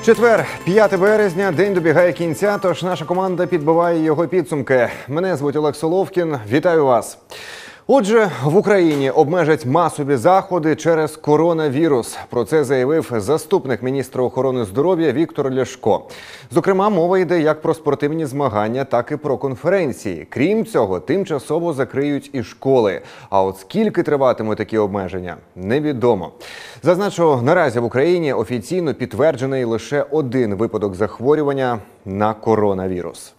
Четвер, 5 березня, день добігає кінця, тож наша команда підбиває його підсумки. Мене звуть Олег Соловкін, вітаю вас. Отже, в Україні обмежать масові заходи через коронавірус. Про це заявив заступник міністра охорони здоров'я Віктор Ляшко. Зокрема, мова йде як про спортивні змагання, так і про конференції. Крім цього, тимчасово закриють і школи. А от скільки триватимуть такі обмеження – невідомо. Зазначу, наразі в Україні офіційно підтверджений лише один випадок захворювання на коронавірус.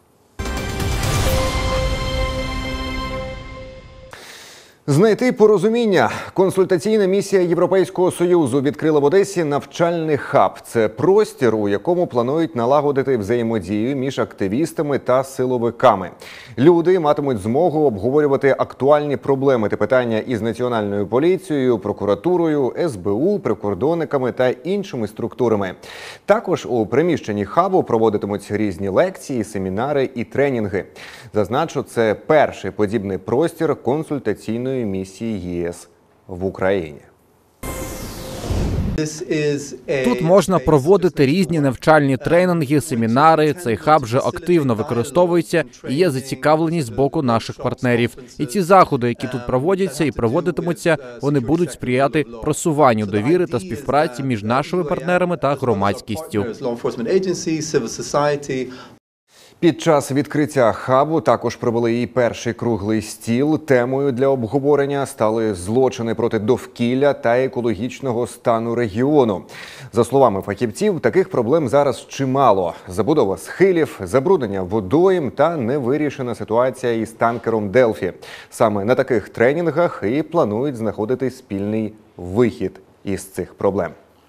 Знайти порозуміння. Консультаційна місія Європейського Союзу відкрила в Одесі навчальний хаб. Це простір, у якому планують налагодити взаємодію між активістами та силовиками. Люди матимуть змогу обговорювати актуальні проблеми та питання із Національною поліцією, прокуратурою, СБУ, прикордонниками та іншими структурами. Також у приміщенні хабу проводитимуть різні лекції, семінари і тренінги. Зазначу, це перший подібний простір консультаційної місії ЄС в Україні. Тут можна проводити різні навчальні тренінги, семінари. Цей хаб вже активно використовується і є зацікавленість з боку наших партнерів. І ці заходи, які тут проводяться і проводитимуться, вони будуть сприяти просуванню довіри та співпраці між нашими партнерами та громадськістю. Під час відкриття хабу також провели і перший круглий стіл. Темою для обговорення стали злочини проти довкілля та екологічного стану регіону. За словами фахівців, таких проблем зараз чимало. Забудова схилів, забруднення водойм та невирішена ситуація із танкером «Делфі». Саме на таких тренінгах і планують знаходити спільний вихід із цих проблем.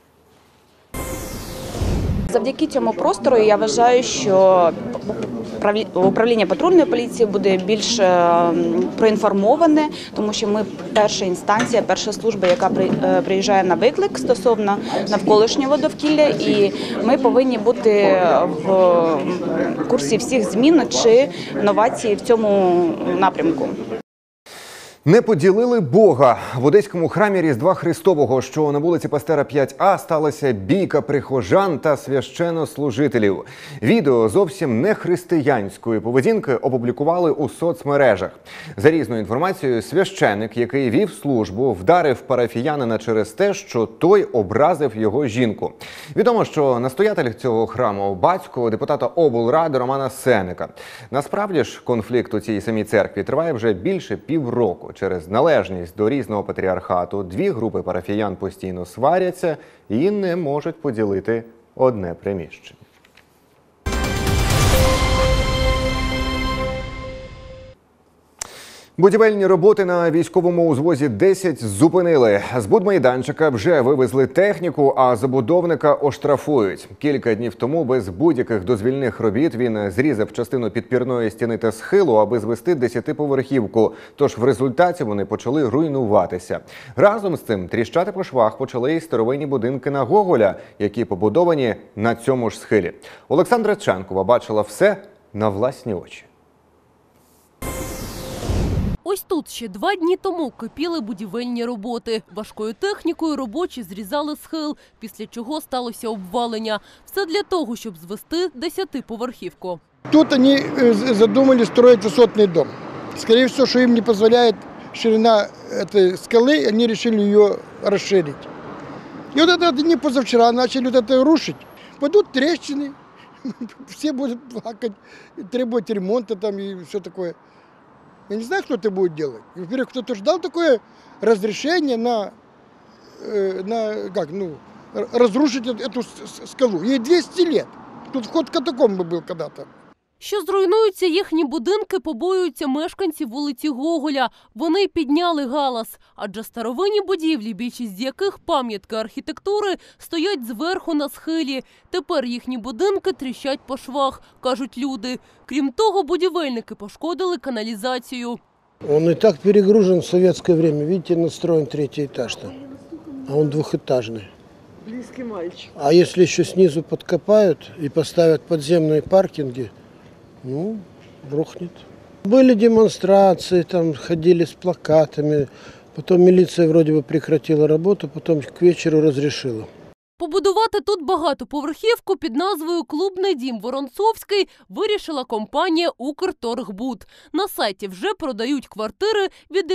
Завдяки цьому простору я вважаю, що управління патрульної поліції буде більш проінформоване, тому що ми перша інстанція, перша служба, яка приїжджає на виклик стосовно навколишнього довкілля, і ми повинні бути в курсі всіх змін чи новацій в цьому напрямку. Не поділили Бога. В Одеському храмі Різдва Христового, що на вулиці Пастера 5А, сталася бійка прихожан та священнослужителів. Відео зовсім не християнської поведінки опублікували у соцмережах. За різною інформацією, священик, який вів службу, вдарив парафіянина через те, що той образив його жінку. Відомо, що настоятель цього храму – батько депутата облради Романа Сенника. Насправді ж, конфлікт у цій самій церкві триває вже більше півроку. Через належність до різного патріархату дві групи парафіян постійно сваряться і не можуть поділити одне приміщення. Будівельні роботи на військовому узвозі 10 зупинили. З будмайданчика вже вивезли техніку, а забудовника оштрафують. Кілька днів тому без будь-яких дозвільних робіт він зрізав частину підпірної стіни та схилу, аби звести 10-поверхівку. Тож в результаті вони почали руйнуватися. Разом з цим тріщати по швах почали і старовинні будинки на Гоголя, які побудовані на цьому ж схилі. Олександра Ченкова бачила все на власні очі. Ось тут ще 2 дні тому кипіли будівельні роботи. Важкою технікою робочі зрізали схил, після чого сталося обвалення. Все для того, щоб звести 10-поверхівку. Тут вони задумали строить висотний дом. Скорее всего, что им не позволяет ширина этой скалы, они решили ее расширить. И вот это они позавчера начали вот это рушить. Пойдут трещины, все будут плакать, требовать ремонта там и все такое. Я не знаю, кто это будет делать. Во-первых, кто-то ждал такое разрешение на разрушить эту скалу. Ей 200 лет. Тут вход в катакомбы был когда-то. Що зруйнуються їхні будинки, побоюються мешканці вулиці Гоголя. Вони підняли галас. Адже старовинні будівлі, більшість з яких пам'ятки архітектури, стоять зверху на схилі. Тепер їхні будинки тріщать по швах, кажуть люди. Крім того, будівельники пошкодили каналізацію. Он и так перегружен в советское время. Видите, настроен 3-й этаж там, а он 2-этажный. Близкий мальчик. А если еще снизу подкопают и поставят подземные паркинги, рухнет. Были демонстрации, там ходили с плакатами, потом милиция вроде бы прекратила работу, потом к вечеру разрешила. Побудувати тут багатоповерхівку під назвою «Клубний дім Воронцовський» вирішила компанія «Укрторгбуд». На сайті вже продають квартири від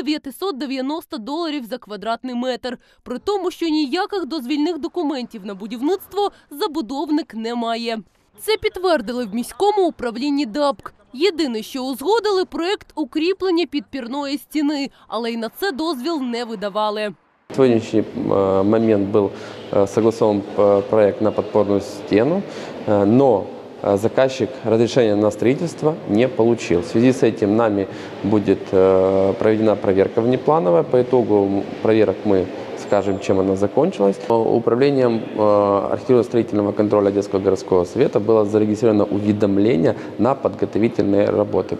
$990 за квадратний метр. При тому, що ніяких дозвільних документів на будівництво забудовник не має. Це підтвердили в міському управлінні ДАБК. Єдине, що узгодили – проєкт укріплення підпірної стіни, але й на це дозвіл не видавали. В сегодняшний момент был согласован проект на подпорную стену, но заказчик разрешения на строительство не получил. В связи с этим нами будет проведена проверка внеплановая. По итогу проверок мы скажем, чем она закончилась. Управлением архитектурно-строительного контроля Одесского городского совета было зарегистрировано уведомление на подготовительные работы.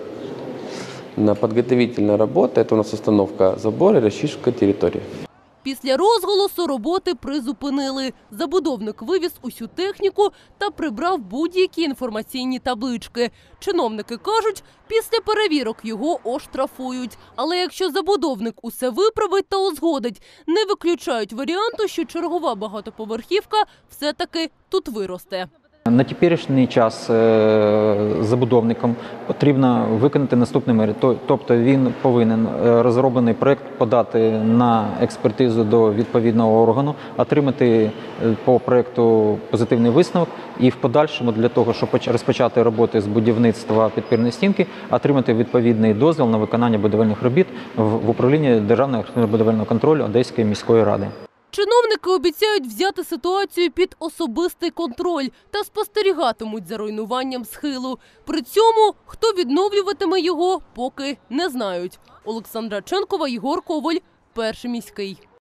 На подготовительные работы – это у нас установка забора и расчистка территории. Після розголосу роботи призупинили. Забудовник вивіз усю техніку та прибрав будь-які інформаційні таблички. Чиновники кажуть, після перевірок його оштрафують. Але якщо забудовник усе виправить та узгодить, не виключають варіанту, що чергова багатоповерхівка все-таки тут виросте. На теперішній час забудовникам потрібно виконати наступний мір. Тобто він повинен розроблений проєкт подати на експертизу до відповідного органу, отримати по проєкту позитивний висновок і в подальшому для того, щоб розпочати роботи з будівництва підпірної стінки, отримати відповідний дозвіл на виконання будівельних робіт в управлінні Державного архітектурно-будівельного контролю Одеської міської ради. Чиновники обіцяють взяти ситуацію під особистий контроль та спостерігатимуть за руйнуванням схилу. При цьому, хто відновлюватиме його, поки не знають. Олександра Ченкова, Єгор Коваль, Перший міський.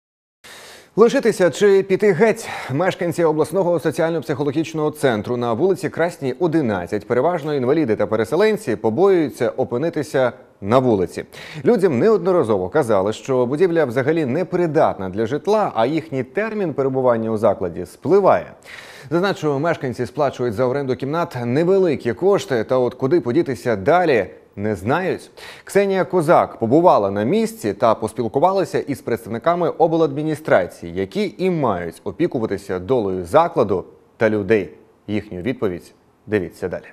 Лишитися чи піти геть? Мешканці обласного соціально-психологічного центру на вулиці Красній, 11, переважно інваліди та переселенці, побоюються опинитися на вулиці. Людям неодноразово казали, що будівля взагалі не придатна для житла, а їхній термін перебування у закладі спливає. Зазначу, мешканці сплачують за оренду кімнат невеликі кошти, та от куди подітися далі – не знають. Ксенія Козак побувала на місці та поспілкувалася із представниками обладміністрації, які і мають опікуватися долею закладу та людей. Їхню відповідь дивіться далі.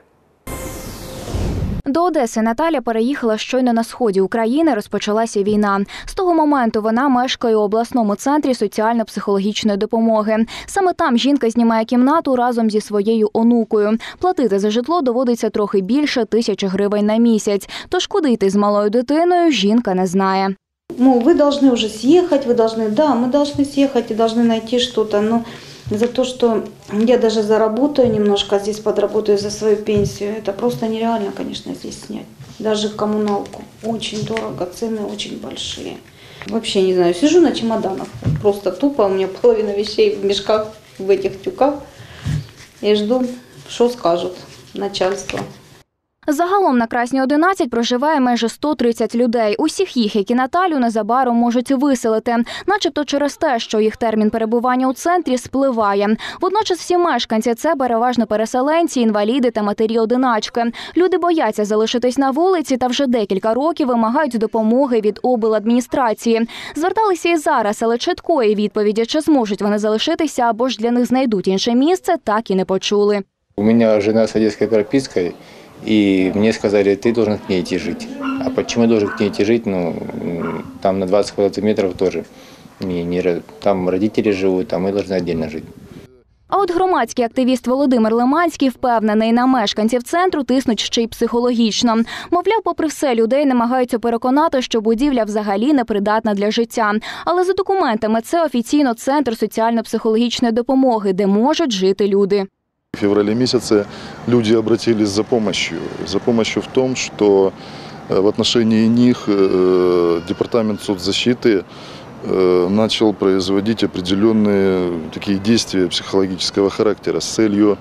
До Одеси Наталя переїхала щойно на сході України розпочалася війна. З того моменту вона мешкає у обласному центрі соціально-психологічної допомоги. Саме там жінка знімає кімнату разом зі своєю онукою. Платити за житло доводиться трохи більше 1000 гривень на місяць. Тож куди йти з малою дитиною, жінка не знає. Вы должны уже съехать, мы должны съехать и должны найти что-то. Но за то, что я даже заработаю немножко, здесь подработаю за свою пенсию, это просто нереально, конечно, здесь снять. Даже коммуналку. Очень дорого, цены очень большие. Вообще не знаю, сижу на чемоданах, просто тупо, у меня половина вещей в мешках, в этих тюках. И жду, что скажут начальство. Загалом на Красній 11 проживає майже 130 людей. Усіх їх, як і Наталю, незабаром можуть виселити. Начебто через те, що їх термін перебування у центрі спливає. Водночас всі мешканці – це переважно переселенці, інваліди та матері-одиначки. Люди бояться залишитись на вулиці та вже декілька років вимагають допомоги від обладміністрації. Зверталися і зараз, але чіткої відповіді, чи зможуть вони залишитися або ж для них знайдуть інше місце, так і не почули. У мене жена з одеською пропискою. И мне сказали, ты должен к ней идти жить. А почему я должен к ней идти жить? Ну, там на 20 квадратных метров тоже. Там родители живут, а мы должны отдельно жить. А от громадський активіст Володимир Лиманський впевнений, на мешканців центру тиснуть ще й психологічно. Мовляв, попри все, людей намагаються переконати, що будівля взагалі не придатна для життя. Але за документами це офіційно центр соціально-психологічної допомоги, де можуть жити люди. В феврале месяце люди обратились за помощью. За помощью в том, что в отношении них департамент соцзащиты начал производить определенные такие действия психологического характера с целью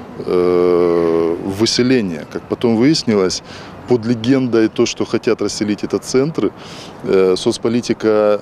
выселения. Как потом выяснилось, под легендой то, что хотят расселить этот центр, соцполитика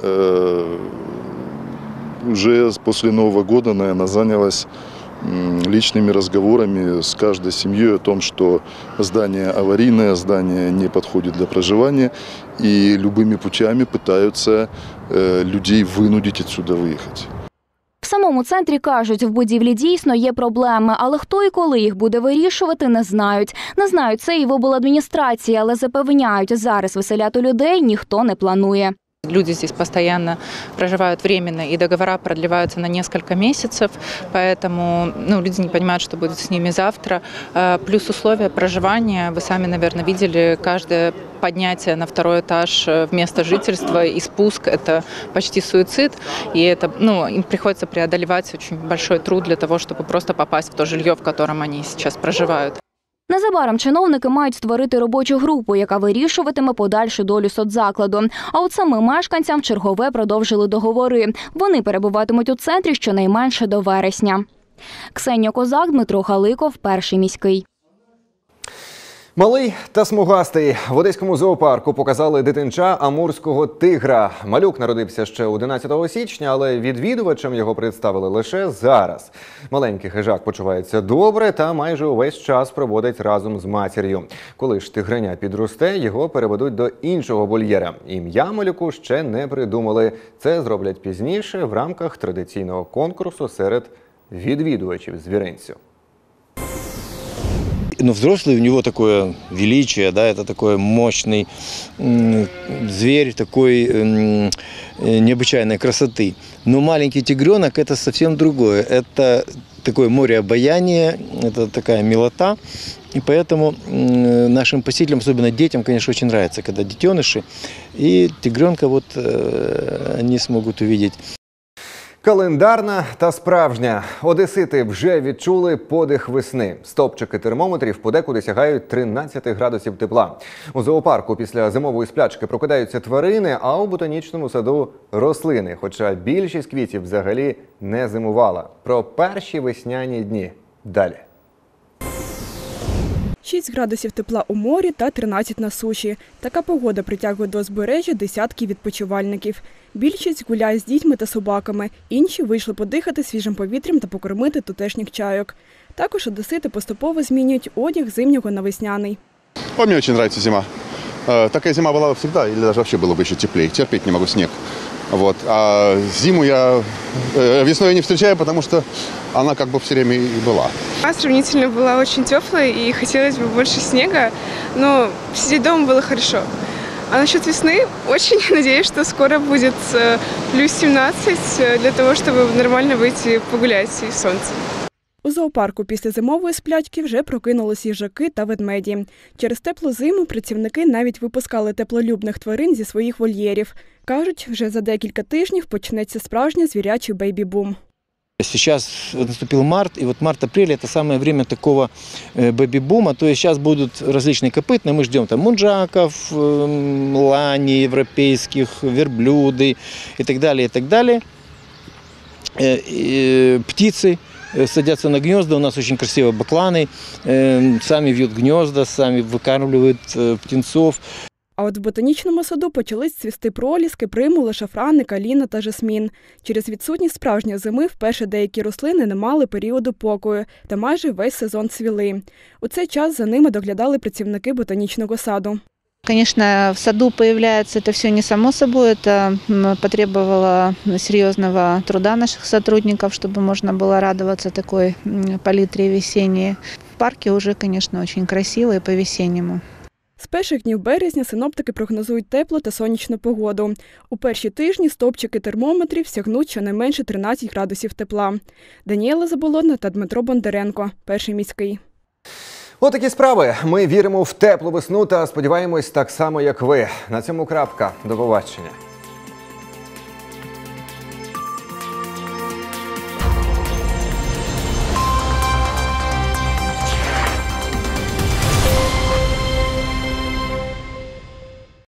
уже после Нового года, наверное, занялась личными разговорами с каждой семьей о том, что здание аварийное, здание не подходит для проживания, и любыми путями пытаются людей вынудить отсюда выехать. В самому центрі кажуть, в будівлі дійсно є проблеми, але хто і коли їх буде вирішувати, не знають. Не знають це і в обладміністрації, але запевняють, зараз виселяти людей ніхто не планує. Люди здесь постоянно проживают временно, и договора продлеваются на несколько месяцев, поэтому люди не понимают, что будет с ними завтра. Плюс условия проживания, вы сами, наверное, видели, каждое поднятие на второй этаж в место жительства и спуск – это почти суицид, и это, им приходится преодолевать очень большой труд для того, чтобы просто попасть в то жилье, в котором они сейчас проживают. Незабаром чиновники мають створити робочу групу, яка вирішуватиме подальшу долю соцзакладу. А от самим мешканцям чергове продовжили договори. Вони перебуватимуть у центрі щонайменше до вересня. Ксенія Козак, Дмитро Халиков, Перший міський. Малий та смугастий. В Одеському зоопарку показали дитинча амурського тигра. Малюк народився ще 11 січня, але відвідувачам його представили лише зараз. Маленький хижак почувається добре та майже увесь час проводить разом з матір'ю. Коли ж тигреня підросте, його переведуть до іншого вольєра. Ім'я малюку ще не придумали. Це зроблять пізніше в рамках традиційного конкурсу серед відвідувачів звіринцю. Но взрослый у него такое величие, да, это такой мощный зверь, такой необычайной красоты. Но маленький тигренок – это совсем другое. Это такое море обаяния, это такая милота. И поэтому нашим посетителям, особенно детям, конечно, очень нравится, когда детеныши. И тигренка вот они смогут увидеть. Календарна та справжня. Одесити вже відчули подих весни. Стопчики термометрів подекуди сягають 13 градусів тепла. У зоопарку після зимової сплячки прокидаються тварини, а у ботанічному саду – рослини. Хоча більшість квітів взагалі не зимувала. Про перші весняні дні далі. 6 градусів тепла у морі та 13 на суші. Така погода притягує до узбережжя десятки відпочивальників. Більшість гуляє з дітьми та собаками, інші вийшли подихати свіжим повітрям та покормити тутешніх чайок. Також одесити поступово змінюють одяг зимнього на весняний. Мне очень нравится зима. Такая зима была всегда, или даже вообще было бы еще теплее. Терпеть не могу снег. Вот. А зиму я весной не встречаю, потому что она как бы все время и была. Сравнительно была очень теплой и хотелось бы больше снега, но сидеть дома было хорошо. А насчет весны очень надеюсь, что скоро будет плюс 17 для того, чтобы нормально выйти погулять и в солнце. У зоопарку після зимової сплячки вже прокинулись їжаки та ведмеді. Через теплу зиму працівники навіть випускали теплолюбних тварин зі своїх вольєрів. Кажуть, вже за декілька тижнів почнеться справжній звірячий бейбі-бум. Сейчас наступил март, и вот март-апрель – это самое время такого бэби-бума. То есть сейчас будут различные копытные, мы ждем там мунджаков, лани европейских, верблюды и так далее, и так далее. Птицы садятся на гнезда, у нас очень красивые бакланы, сами вьют гнезда, сами выкармливают птенцов. А от в ботанічному саду почались цвісти проліски, примули, шафрани, каліна та жасмін. Через відсутність справжньої зими вперше деякі рослини не мали періоду покою та майже весь сезон цвіли. У цей час за ними доглядали працівники ботанічного саду. Конечно, в саду появляется это все не само собой, это потребовало серьезного труда наших сотрудников, чтобы можно было радоваться такой палитре весенней. В парке уже, конечно, очень красиво и по-весеннему. З перших днів березня синоптики прогнозують теплу та сонячну погоду. У перші тижні стовпчики термометрів сягнуть щонайменше 13 градусів тепла. Даніела Заболотна та Дмитро Бондаренко. Перший міський. Отакі справи. Ми віримо в теплу весну та сподіваємось так само, як ви. На цьому крапка. До побачення.